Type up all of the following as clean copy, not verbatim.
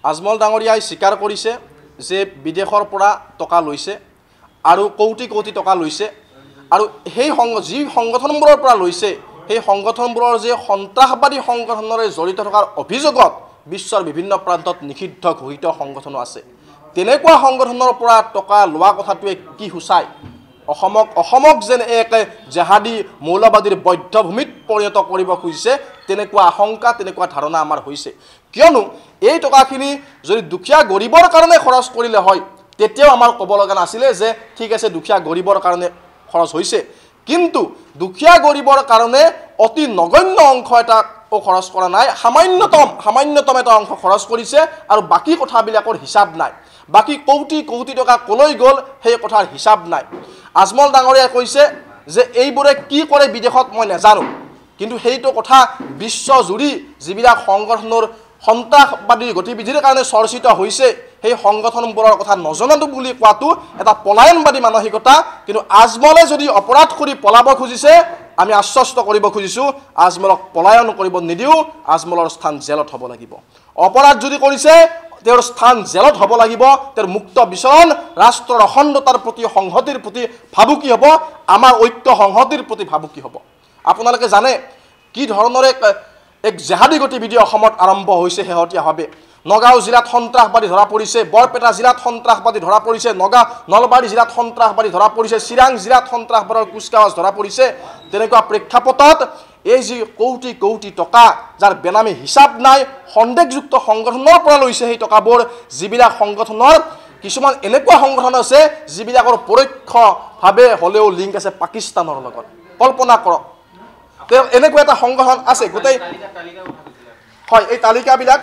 আজমল ডাঙৰীয়াই স্বীকাৰ কৰিছে যে বিদেশৰ পৰা টকা লৈছে আৰু কোটি কোটি টকা লৈছে আৰু সেই যি সংগঠনবোৰৰ পৰা লৈছে সেই সংগঠনবোৰৰ যে সন্ত্ৰাসবাদী সংগঠনৰে জড়িত থকাৰ অভিযোগত বিশ্বৰ বিভিন্ন প্ৰান্তত নিষিদ্ধ ঘোষিত সংগঠনো আছে তেনেকুৱা সংগঠনৰ পৰা টকা লোৱা কথাটোৱে কি সূচায় অসমক যেন এক জেহাদী মৌলবাদীৰ বৈধ্যভূমিত পৰিণত কৰিব খুজিছে তেনেকুৱা আশংকা তেনেকুৱা ধাৰণা আমাৰ হৈছে কিয়নো এই টকাখিনি যদি দুখীয়া গৰীবৰ কাৰণে খৰচ কৰিলে হয় তেতিয়াও আমাৰ ক'ব লগা নাছিলে যে ঠিক আছে দুখীয়া গৰীবৰ কাৰণে খৰচ হৈছে কিন্তু দুখীয়া গৰীবৰ কাৰণে অতি নগণ্য অংশ এটা খৰচ কৰা নাই সামান্যতম এটা অংশ খৰচ কৰিছে আৰু বাকী কথাবিলাকৰ হিচাপ নাই বাকী কোটি কোটি টকা কলৈ গ'ল সেই কথাৰ হিচাপ নাই আজমল ডাঙৰীয়াই কৈছে যে এইবোৰে কি কৰে বিদেশত মই নাজানো কিন্তু সেইটো কথা বিশ্বজুৰি যিবিলাক সংগঠনৰ সন্ত্ৰাসবাদী গতিবিধিৰ কাৰণে চৰ্চিত হৈছে সেই সংগঠনবোৰৰ কথা নজনাটো বুলি কোৱাটো এটা পলায়নবাদী মানসিকতা কিন্তু আজমলে যদি অপৰাধ কৰি পলাব খুজিছে আমি আশ্বস্ত কৰিব খুজিছোঁ আজমলক পলায়ন কৰিব নিদিওঁ আজমলৰ স্থান জেলত হ'ব লাগিব অপৰাধ যদি কৰিছে তেওঁৰ স্থান জেলত হ'ব লাগিব তেওঁৰ মুক্ত বিচৰণ ৰাষ্ট্ৰৰ অখণ্ডতাৰ প্ৰতি সংহতিৰ প্ৰতি ভাবুকি হ'ব আমাৰ ঐক্য সংহতিৰ প্ৰতি ভাবুকি হ'ব আপোনালোকে জানে কি ধৰণৰ এক জেহাদী গতিবিধি অসমত আৰম্ভ হৈছে শেহতীয়াভাৱে নগাঁও জিলাত সন্ত্ৰাসবাদী ধৰা পৰিছে বৰপেটা জিলাত সন্ত্ৰাসবাদী ধৰা পৰিছে নলবাৰী জিলাত সন্ত্ৰাসবাদী ধৰা পৰিছে চিৰাং জিলাত সন্ত্ৰাসবাদৰ কুচকাৱাজ ধৰা পৰিছে তেনেকুৱা প্ৰেক্ষাপটত এই যি কোটি কোটি টকা যাৰ বেনামী হিচাপ নাই সন্দেহযুক্ত সংগঠনৰ পৰা লৈছে সেই টকাবোৰ যিবিলাক সংগঠনৰ কিছুমান এনেকুৱা সংগঠন আছে যিবিলাকৰ পৰোক্ষভাৱে হ'লেও লিংক আছে পাকিস্তানৰ লগত কল্পনা কৰক এনেকুৱা এটা সংগঠন আছে গোটেই হয় এই তালিকাবিলাক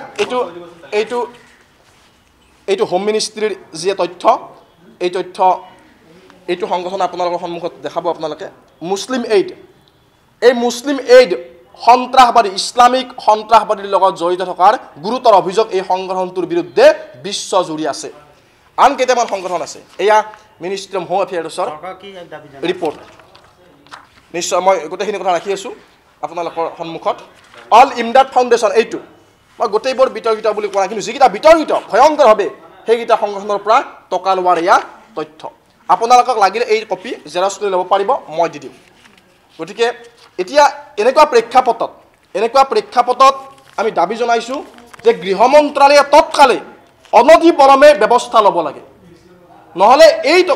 এইটো হোম মিনিষ্ট্ৰীৰ যি তথ্য এইটো সংগঠন আপোনালোকৰ সন্মুখত দেখাব আপোনালোকে মুছলিম এইড এই মুছলিম এইড সন্ত্ৰাসবাদী ইছলামিক সন্ত্ৰাসবাদীৰ লগত জড়িত থকাৰ গুৰুতৰ অভিযোগ এই সংগঠনটোৰ বিৰুদ্ধে বিশ্বজুৰি আছে আন কেইটামান সংগঠন আছে এয়া মিনিষ্ট্ৰী অফ হোম এফেয়াৰ্ছৰ ৰিপৰ্ট নিশ্চয় মই গোটেইখিনি কথা ৰাখি আছোঁ আপোনালোকৰ সন্মুখত অল ইমদাদ ফাউণ্ডেশ্যন এইটো মই গোটেইবোৰ বিতৰ্কিত বুলি কোৱা নাই কিন্তু যিকেইটা বিতৰ্কিত ভয়ংকৰভাৱে সেইকেইটা সংগঠনৰ পৰা টকা লোৱাৰ এয়া তথ্য আপোনালোকক লাগিলে এই কপি জেৰক্স কৰি ল'ব পাৰিব মই দি দিম গতিকে এতিয়া এনেকুৱা প্ৰেক্ষাপটত আমি দাবী জনাইছোঁ যে গৃহ মন্ত্ৰালয়ে তৎকালে অনতিপলমে ব্যৱস্থা ল'ব লাগে নহ'লে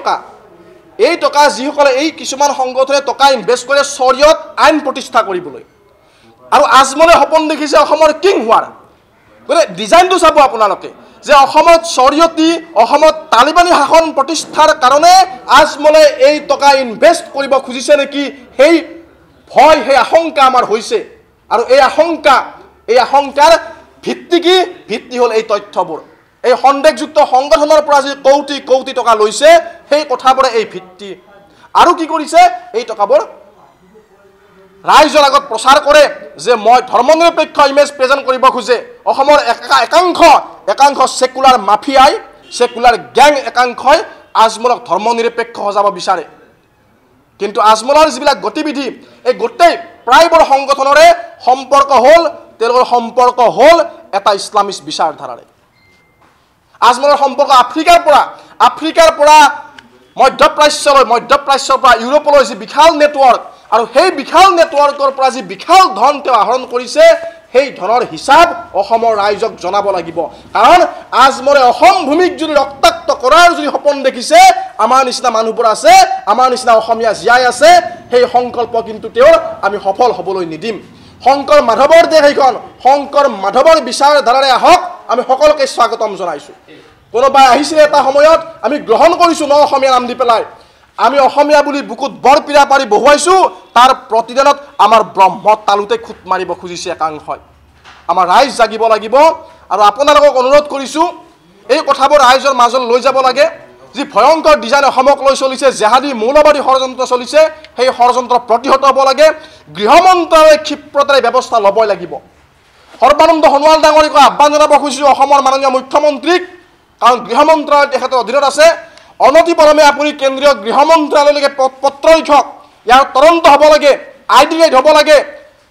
এই টকা যিসকলে এই কিছুমান সংগঠনে টকা ইনভেষ্ট কৰে শৰীয়ত আইন প্ৰতিষ্ঠা কৰিবলৈ আৰু আজমলে সপোন দেখিছে অসমৰ কিং হোৱাৰ গতিকে ডিজাইনটো চাব আপোনালোকে যে অসমত শৰীয়তী অসমত তালিবানী শাসন প্ৰতিষ্ঠাৰ কাৰণে আজমলে এই টকা ইনভেষ্ট কৰিব খুজিছে নেকি সেই ভয় সেই আশংকা আমাৰ হৈছে আৰু এই আশংকাৰ ভিত্তি হ'ল এই তথ্যবোৰ এই সন্দেহযুক্ত সংগঠনৰ পৰা যি কোটি কোটি টকা লৈছে সেই কথাবোৰে এই ভিত্তি আৰু কি কৰিছে এই টকাবোৰ ৰাইজৰ আগত প্ৰচাৰ কৰে যে মই ধৰ্মনিৰপেক্ষ ইমেজ প্ৰেজেণ্ট কৰিব খোজে অসমৰ একাংশ সেকুলাৰ মাফিয়াই সেকুলাৰ গ্যাং একাংশই আজমলক ধৰ্মনিৰপেক্ষ সজাব বিচাৰে কিন্তু আজমলৰ যিবিলাক গতিবিধি এই গোটেই প্ৰায়বোৰ সংগঠনৰে তেওঁলোকৰ সম্পৰ্ক হ'ল এটা ইছলামিষ্ট বিচাৰধাৰাৰে আজমলৰ সম্পৰ্ক আফ্ৰিকাৰ পৰা মধ্যপ্ৰাচ্যৰ পৰা ইউৰোপলৈ যি বিশাল নেটৱৰ্ক আৰু সেই বিশাল নেটৱৰ্কৰ পৰা যি বিশাল ধন তেওঁ আহৰণ কৰিছে সেই ধনৰ হিচাপ অসমৰ ৰাইজক জনাব লাগিব কাৰণ আজমলে অসম ভূমিক যদি ৰক্তাক্ত কৰাৰ যদি সপোন দেখিছে আমাৰ নিচিনা মানুহবোৰ আছে আমাৰ নিচিনা অসমীয়া জীয়াই আছে সেই সংকল্প কিন্তু তেওঁৰ আমি সফল হ'বলৈ নিদিম শংকৰ মাধৱৰ দেশ এইখন শংকৰ মাধৱৰ বিচাৰধাৰাৰে আহক আমি সকলোকে স্বাগতম জনাইছোঁ কোনোবাই আহিছিলে এটা সময়ত আমি গ্ৰহণ কৰিছোঁ ন অসমীয়া নাম দি পেলাই আমি অসমীয়া বুলি বুকুত বৰপিৰা পাৰি বহুৱাইছোঁ তাৰ প্ৰতিদিনত আমাৰ ব্ৰহ্ম তালুতে খুট মাৰিব খুজিছে একাংশই আমাৰ ৰাইজ জাগিব লাগিব আৰু আপোনালোকক অনুৰোধ কৰিছোঁ এই কথাবোৰ ৰাইজৰ মাজত লৈ যাব লাগে যি ভয়ংকৰ ডিজাইন অসমক লৈ চলিছে জেহাদী মৌলবাদী ষড়যন্ত্ৰ চলিছে সেই ষড়যন্ত্ৰ প্ৰতিহত হ'ব লাগে গৃহ মন্ত্ৰালয়ে ক্ষিপ্ৰতাৰে ব্যৱস্থা ল'বই লাগিব সৰ্বানন্দ সোণোৱাল ডাঙৰীক আহ্বান জনাব খুজিছোঁ অসমৰ মাননীয় মুখ্যমন্ত্ৰীক কাৰণ গৃহ মন্ত্ৰালয় তেখেতৰ অধীনত আছে অনতিপলমে আপুনি কেন্দ্ৰীয় গৃহ মন্ত্ৰালয়লৈকে পত্ৰ লিখক ইয়াৰ তদন্ত হ'ব লাগে আইডি ৰাইড হ'ব লাগে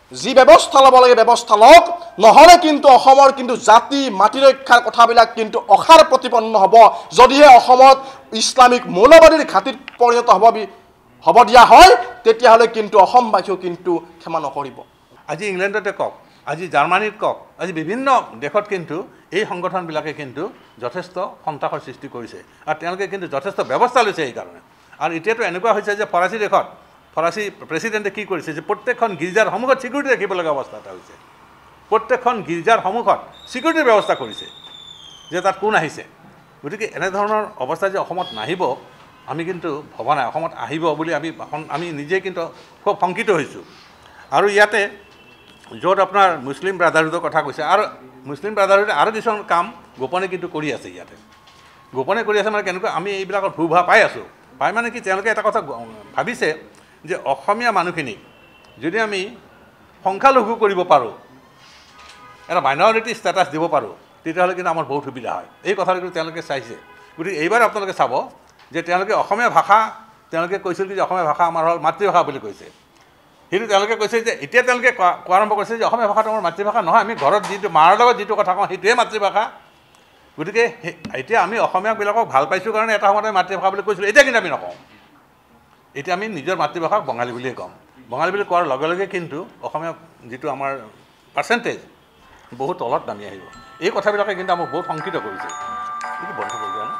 যি ব্যৱস্থা ল'ব লাগে ব্যৱস্থা লওক, নহ'লে কিন্তু অসমৰ কিন্তু জাতি মাটি ৰক্ষাৰ কথাবিলাক কিন্তু অসাৰ প্ৰতিপন্ন হ'ব। যদিহে অসমত ইছলামিক মৌলবাদীৰ ঘাটিত পৰিণত হ'ব দিয়া হয়, তেতিয়াহ'লে কিন্তু অসমবাসীও কিন্তু ক্ষমা নকৰিব। আজি ইংলেণ্ডতে কওক, আজি জাৰ্মানীত কওক, আজি বিভিন্ন দেশত কিন্তু এই সংগঠনবিলাকে কিন্তু যথেষ্ট সন্ত্ৰাসৰ সৃষ্টি কৰিছে আৰু তেওঁলোকে কিন্তু যথেষ্ট ব্যৱস্থা লৈছে এইকাৰণে। আৰু এতিয়াতো এনেকুৱা হৈছে যে ফৰাচী দেশত ফৰাচী প্ৰেচিডেণ্টে কি কৰিছে যে প্ৰত্যেকখন গীৰ্জাৰ সন্মুখত ছিকিউৰিটি ৰাখিব লগা অৱস্থা এটা হৈছে। প্ৰত্যেকখন গীৰ্জাৰ সন্মুখত ছিকিউৰিটিৰ ব্যৱস্থা কৰিছে যে তাত কোন আহিছে। গতিকে এনেধৰণৰ অৱস্থা যে অসমত নাহিব আমি কিন্তু ভবা নাই, অসমত আহিব বুলি আমি নিজে কিন্তু খুব শংকিত হৈছোঁ। আৰু ইয়াতে য'ত আপোনাৰ মুছলিম ব্ৰাদাৰহুডৰ কথা কৈছে, আৰু মুছলিম ব্ৰাদাৰহুডে আৰু কিছুমান কাম গোপনে কিন্তু কৰি আছে। ইয়াতে গোপনে কৰি আছে মানে কেনেকুৱা, আমি এইবিলাকৰ ভূ-ভা পাই আছোঁ। পাই মানে কি, তেওঁলোকে এটা কথা ভাবিছে যে অসমীয়া মানুহখিনিক যদি আমি সংখ্যালঘু কৰিব পাৰোঁ, এটা মাইনৰিটি ষ্টেটাছ দিব পাৰোঁ, তেতিয়াহ'লে কিন্তু আমাৰ বহুত সুবিধা হয়। এই কথাটো কিন্তু তেওঁলোকে চাইছে। গতিকে এইবাৰ আপোনালোকে চাব যে তেওঁলোকে অসমীয়া ভাষা, তেওঁলোকে কৈছিল যে অসমীয়া ভাষা আমাৰ হ'ল মাতৃভাষা বুলি কৈছে। সেইটো তেওঁলোকে কৈছে যে এতিয়া তেওঁলোকে কোৱা আৰম্ভ কৰিছে যে অসমীয়া ভাষাটো আমাৰ মাতৃভাষা নহয়, আমি ঘৰত যিটো মাৰ লগত যিটো কথা কওঁ সেইটোৱে মাতৃভাষা। গতিকে এতিয়া আমি অসমীয়াবিলাকক ভাল পাইছোঁ কাৰণে এটা সময়ত আমি মাতৃভাষা বুলি কৈছিলোঁ, এতিয়া কিন্তু আমি নকওঁ। এতিয়া আমি নিজৰ মাতৃভাষাক বঙালী বুলিয়ে ক'ম। বঙালী বুলি কোৱাৰ লগে লগে কিন্তু অসমীয়া যিটো আমাৰ পাৰ্চেণ্টেজ বহুত তলত নামি আহিব। এই কথাবিলাকে কিন্তু আমাক বহুত শংকিত কৰিছে। এইটো বন্ধ কৰি দিয়া ন,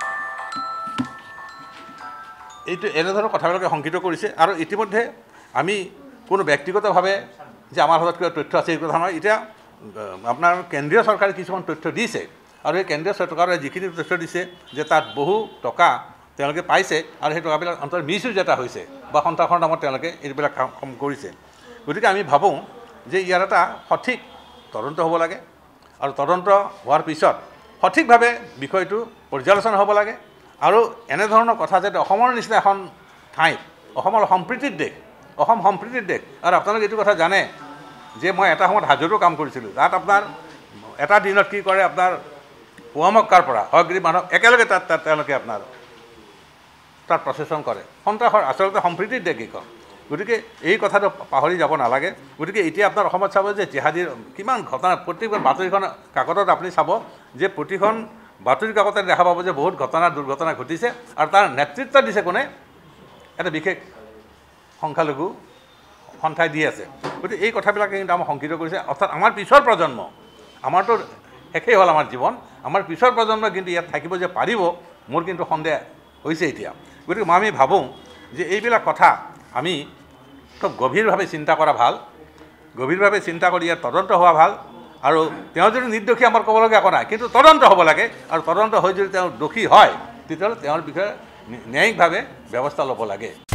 এইটো এনেধৰণৰ কথাবিলাকে শংকিত কৰিছে। আৰু ইতিমধ্যে আমি কোনো ব্যক্তিগতভাৱে যে আমাৰ হাতত কিবা তথ্য আছে এই কথা নহয়। এতিয়া আপোনাৰ কেন্দ্ৰীয় চৰকাৰে কিছুমান তথ্য দিছে, আৰু এই কেন্দ্ৰীয় চৰকাৰে যিখিনি তথ্য দিছে যে তাত বহু টকা তেওঁলোকে পাইছে, আৰু সেই টকাবিলাক অন্তত মিছ ইউজ এটা হৈছে বা সন্ত্ৰাসৰ নামত তেওঁলোকে এইবিলাক কাম কৰিছে। গতিকে আমি ভাবোঁ যে ইয়াৰ এটা সঠিক তদন্ত হ'ব লাগে, আৰু তদন্ত হোৱাৰ পিছত সঠিকভাৱে বিষয়টো পৰ্যালোচনা হ'ব লাগে। আৰু এনেধৰণৰ কথা যাতে অসমৰ নিচিনা এখন ঠাইত, অসমৰ সম্প্ৰীতিৰ দেশ, অসম সম্প্ৰীতিৰ দেশ, আৰু আপোনালোকে এইটো কথা জানে যে মই এটা সময়ত হাজোতো কাম কৰিছিলোঁ, তাত আপোনাৰ এটা দিনত কি কৰে, আপোনাৰ পুৱামক্কাৰ পৰা হয়গ্ৰীব মানৱ একেলগে তাত তেওঁলোকে আপোনাৰ তাত প্ৰচেছন কৰে। সন্ত্ৰাসৰ আচলতে সম্প্ৰীতিৰ দেশ এইখন। গতিকে এই কথাটো পাহৰি যাব নালাগে। গতিকে এতিয়া আপোনাৰ অসমত চাব যে জেহাদীৰ কিমান ঘটনা, প্ৰত্যেকখন বাতৰিখন কাকতত আপুনি চাব যে প্ৰতিখন বাতৰি কাকতে দেখা পাব যে বহুত দুৰ্ঘটনা ঘটিছে, আৰু তাৰ নেতৃত্ব দিছে কোনে, এটা বিশেষ সংখ্যালঘু সন্থাই দি আছে। গতিকে এই কথাবিলাকে কিন্তু আমাক শংকিত কৰিছে। অৰ্থাৎ আমাৰ পিছৰ প্ৰজন্ম, আমাৰতো শেষেই হ'ল আমাৰ জীৱন, আমাৰ পিছৰ প্ৰজন্ম কিন্তু ইয়াত থাকিব যে পাৰিব, মোৰ কিন্তু সন্দেহ হৈছে এতিয়া। গতিকে আমি ভাবোঁ যে এইবিলাক কথা আমি খুব গভীৰভাৱে চিন্তা কৰা ভাল, গভীৰভাৱে চিন্তা কৰি ইয়াত তদন্ত হোৱা ভাল। আৰু তেওঁ যদি নিৰ্দোষী আমাৰ ক'বলগীয়া একো নাই, কিন্তু তদন্ত হ'ব লাগে, আৰু তদন্ত হৈ যদি তেওঁ দোষী হয় তেতিয়াহ'লে তেওঁৰ বিষয়ে ন্যায়িকভাৱে ব্যৱস্থা ল'ব লাগে।